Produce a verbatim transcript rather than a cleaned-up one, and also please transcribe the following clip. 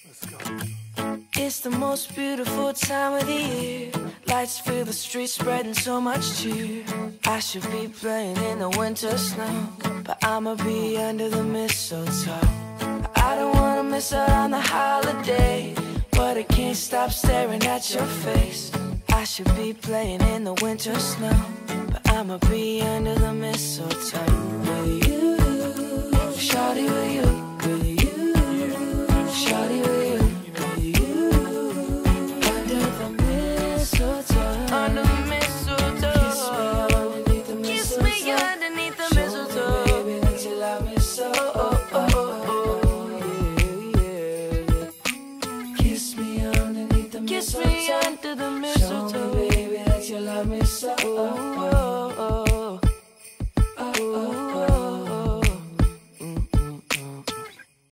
Let's go. It's the most beautiful time of the year. Lights fill the streets, spreading so much cheer. I should be playing in the winter snow, but I'ma be under the mistletoe. I don't wanna miss out on the holiday, but I can't stop staring at your face. I should be playing in the winter snow, but I'ma be under the mistletoe with you, shawty with you.